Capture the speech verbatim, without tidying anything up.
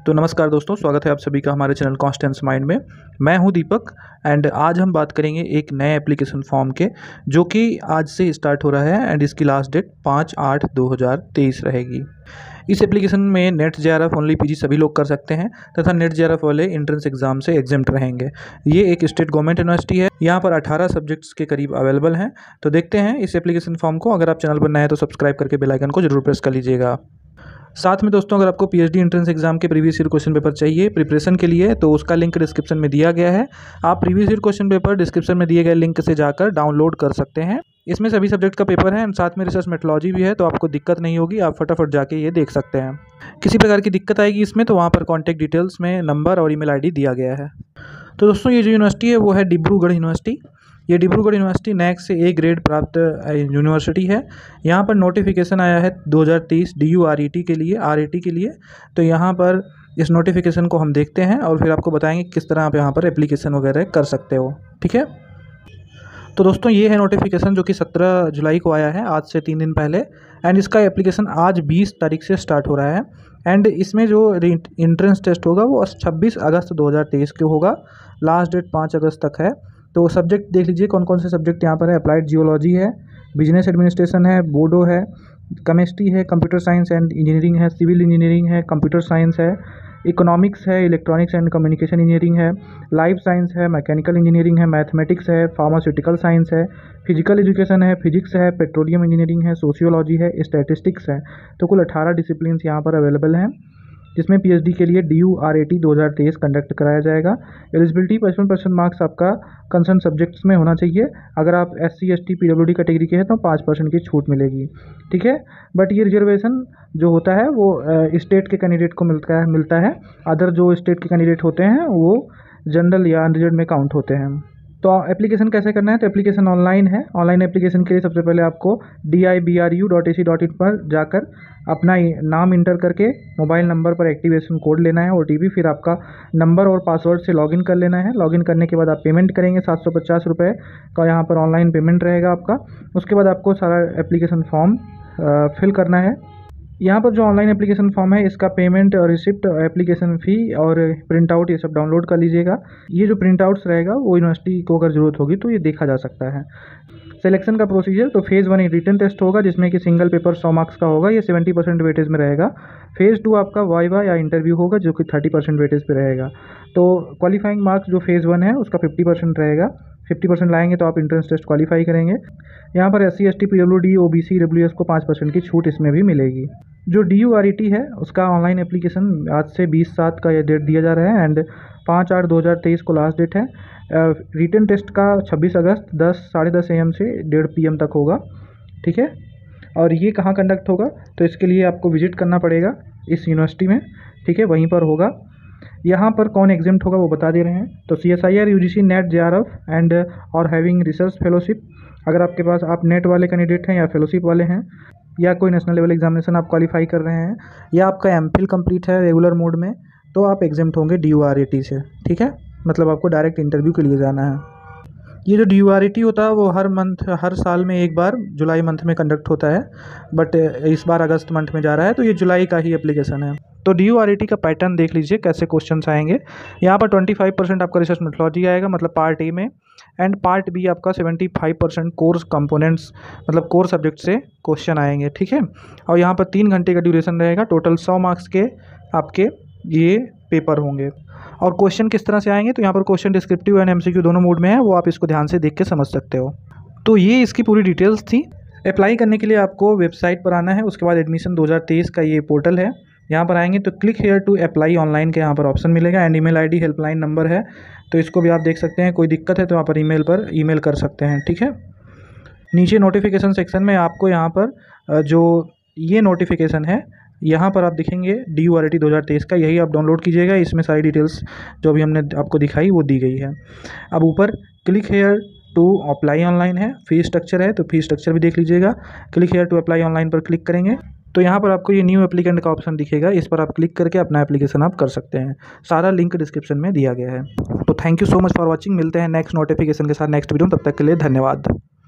तो नमस्कार दोस्तों, स्वागत है आप सभी का हमारे चैनल कॉन्स्टेंस माइंड में। मैं हूं दीपक एंड आज हम बात करेंगे एक नए एप्लीकेशन फॉर्म के, जो कि आज से स्टार्ट हो रहा है एंड इसकी लास्ट डेट पाँच आठ दो हज़ार तेईस रहेगी। इस एप्लीकेशन में नेट जेआरएफ ओनली पीजी सभी लोग कर सकते हैं तथा नेट जेआरएफ वाले एंट्रेंस एग्जाम से एग्जेम्प्ट रहेंगे। ये एक स्टेट गवर्नमेंट यूनिवर्सिटी है। यहाँ पर अठारह सब्जेक्ट्स के करीब अवेलेबल हैं। तो देखते हैं इस एप्लीकेशन फॉर्म को। अगर आप चैनल पर नए हैं तो सब्सक्राइब करके बेल आइकन को जरूर प्रेस कर लीजिएगा। साथ में दोस्तों, अगर आपको पीएचडी एंट्रेंस एग्जाम के प्रीवियस ईयर क्वेश्चन पेपर चाहिए प्रिपरेशन के लिए, तो उसका लिंक डिस्क्रिप्शन में दिया गया है। आप previous year question paper description में दिए गए लिंक से जाकर डाउनलोड कर सकते हैं। इसमें सभी सब्जेक्ट का पेपर है एंड साथ में रिसर्च मेथोलॉजी भी है, तो आपको दिक्कत नहीं होगी। आप फटाफट जाके ये देख सकते हैं। किसी प्रकार की दिक्कत आएगी इसमें तो वहाँ पर कॉन्टैक्ट डिटेल्स में नंबर और ईमेल आईडी दिया गया है। तो दोस्तों, ये जो यूनिवर्सिटी है वो है डिब्रूगढ़ यूनिवर्सिटी। ये डिब्रूगढ़ यूनिवर्सिटी नैक से ए ग्रेड प्राप्त यूनिवर्सिटी है। यहाँ पर नोटिफिकेशन आया है दो हज़ार तेईस D U R E T के लिए आर ए टी के लिए। तो यहाँ पर इस नोटिफिकेशन को हम देखते हैं और फिर आपको बताएंगे किस तरह आप यहाँ पर एप्लीकेशन वगैरह कर सकते हो। ठीक है, तो दोस्तों ये है नोटिफिकेशन जो कि सत्रह जुलाई को आया है, आज से तीन दिन पहले। एंड इसका एप्लीकेशन आज बीस तारीख से स्टार्ट हो रहा है। एंड इसमें जो एंट्रेंस टेस्ट होगा वो छब्बीस अगस्त दो हज़ार तेईस के होगा। लास्ट डेट पाँच अगस्त तक है। तो सब्जेक्ट देख लीजिए कौन कौन से सब्जेक्ट यहाँ पर है। अप्लाइड जियोलॉजी है, बिजनेस एडमिनिस्ट्रेशन है, बोडो है, केमिस्ट्री है, कंप्यूटर साइंस एंड इंजीनियरिंग है, सिविल इंजीनियरिंग है, कंप्यूटर साइंस है, इकोनॉमिक्स है, इलेक्ट्रॉनिक्स एंड कम्युनिकेशन इंजीनियरिंग है, लाइफ साइंस है, मैकेनिकल इंजीनियरिंग है, मैथमेटिक्स है, फार्मास्यूटिकल साइंस है, फिजिकल एजुकेशन है, फिजिक्स है, पेट्रोलियम इंजीनियरिंग है, सोशियोलॉजी है, स्टैटिस्टिक्स है। तो कुल अठारह डिसिप्लिन यहाँ पर अवेलेबल हैं, जिसमें पीएचडी के लिए D U R A T दो हज़ार तेईस कंडक्ट कराया जाएगा। एलिजिबिलिटी पचपन परसेंट मार्क्स आपका कंसर्न सब्जेक्ट्स में होना चाहिए। अगर आप S C S T P W D category के हैं तो पाँच परसेंट की छूट मिलेगी। ठीक है, बट ये रिजर्वेशन जो होता है वो स्टेट के कैंडिडेट को मिलता है मिलता है अदर जो स्टेट के कैंडिडेट होते हैं वो जनरल या अनरिजर्व में काउंट होते हैं। तो एप्लीकेशन कैसे करना है? तो एप्लीकेशन ऑनलाइन है। ऑनलाइन एप्लीकेशन के लिए सबसे पहले आपको D I B R U dot A C dot in पर जाकर अपना नाम इंटर करके मोबाइल नंबर पर एक्टिवेशन कोड लेना है, ओ टी पी, फिर आपका नंबर और पासवर्ड से लॉगिन कर लेना है। लॉगिन करने के बाद आप पेमेंट करेंगे, सात सौ पचास रुपये का यहाँ पर ऑनलाइन पेमेंट रहेगा आपका। उसके बाद आपको सारा एप्लीकेशन फॉर्म फिल करना है। यहाँ पर जो ऑनलाइन एप्लीकेशन फॉर्म है इसका पेमेंट और रिसिप्ट, एप्लीकेशन फ़ी और प्रिंट आउट ये सब डाउनलोड कर लीजिएगा। ये जो प्रिंट आउट्स रहेगा वो यूनिवर्सिटी को अगर ज़रूरत होगी तो ये देखा जा सकता है। सिलेक्शन का प्रोसीजर, तो फेज़ वन एक रिटन टेस्ट होगा जिसमें कि सिंगल पेपर सौ मार्क्स का होगा, ये सेवेंटी परसेंट वेटेज में रहेगा। फेज़ टू आपका वाइवा या इंटरव्यू होगा जो कि थर्टी परसेंट वेटेज पे रहेगा। तो क्वालिफाइंग मार्क्स जो फेज़ वन है उसका फिफ्टी परसेंट रहेगा। फिफ्टी परसेंट लाएंगे तो आप इंट्रेंस टेस्ट क्वालिफाई करेंगे। यहाँ पर S C S T P W D O B C W S को पाँच परसेंट की छूट इसमें भी मिलेगी। जो D U R E T है उसका ऑनलाइन एप्लीकेशन आज से बीस सात का ये डेट दिया जा रहा है एंड पाँच आठ दो हज़ार तेईस को लास्ट डेट है। रिटन टेस्ट का छब्बीस अगस्त दस साढ़े दस ए एम से डेढ़ पी एम तक होगा। ठीक है, और ये कहाँ कंडक्ट होगा? तो इसके लिए आपको विजिट करना पड़ेगा इस यूनिवर्सिटी में। ठीक है, वहीं पर होगा। यहाँ पर कौन एग्जाम्प्ट होगा वो बता दे रहे हैं। तो C S I R, U G C, NET, J R F and और हैविंग रिसर्च फेलोशिप। अगर आपके पास आप नेट वाले कैंडिडेट हैं या फेलोशिप वाले हैं या कोई नेशनल लेवल एग्जामिनेशन आप क्वालिफाई कर रहे हैं या आपका एम फिल कम्प्लीट है रेगुलर मोड में, तो आप एग्जाम्प्ट होंगे D U R A T से। ठीक है, मतलब आपको डायरेक्ट इंटरव्यू के लिए जाना है। ये जो D U R A T होता है वो हर मंथ हर साल में एक बार जुलाई मंथ में कंडक्ट होता है, बट इस बार अगस्त मंथ में जा रहा है, तो ये जुलाई का ही एप्लीकेशन है। तो D U R A T का पैटर्न देख लीजिए कैसे क्वेश्चंस आएंगे। यहाँ पर पच्चीस परसेंट आपका रिसर्च मेथोलॉजी आएगा, मतलब पार्ट ए में, एंड पार्ट बी आपका पचहत्तर परसेंट कोर्स कंपोनेंट्स मतलब कोर सब्जेक्ट से क्वेश्चन आएंगे। ठीक है, और यहाँ पर तीन घंटे का ड्यूरेशन रहेगा। टोटल सौ मार्क्स के आपके ये पेपर होंगे। और क्वेश्चन किस तरह से आएंगे? तो यहाँ पर क्वेश्चन डिस्क्रिप्टिव एंड एमसीक्यू दोनों मोड में है, वो आप इसको ध्यान से देख के समझ सकते हो। तो ये इसकी पूरी डिटेल्स थी। अप्लाई करने के लिए आपको वेबसाइट पर आना है। उसके बाद एडमिशन दो हज़ार तेईस का ये पोर्टल है, यहाँ पर आएंगे तो click here to apply online के यहाँ पर ऑप्शन मिलेगा and email ID helpline number है, तो इसको भी आप देख सकते हैं। कोई दिक्कत है तो यहाँ पर ईमेल पर ईमेल कर सकते हैं। ठीक है, नीचे नोटिफिकेशन सेक्शन में आपको यहाँ पर जो ये नोटिफिकेशन है यहाँ पर आप दिखेंगे D U R A T दो हज़ार तेईस का, यही आप डाउनलोड कीजिएगा। इसमें सारी डिटेल्स जो भी हमने आपको दिखाई वो दी गई है। अब ऊपर click here to apply online है, फी स्ट्रक्चर है, तो फी स्ट्रक्चर भी देख लीजिएगा। Click here to apply online पर क्लिक करेंगे तो यहाँ पर आपको ये न्यू एप्लीकेंट का ऑप्शन दिखेगा, इस पर आप क्लिक करके अपना एप्लीकेशन आप कर सकते हैं। सारा लिंक डिस्क्रिप्शन में दिया गया है। तो thank you so much for watching. मिलते हैं नेक्स्ट नोटिफिकेशन के साथ नेक्स्ट वीडियो में, तब तक के लिए धन्यवाद।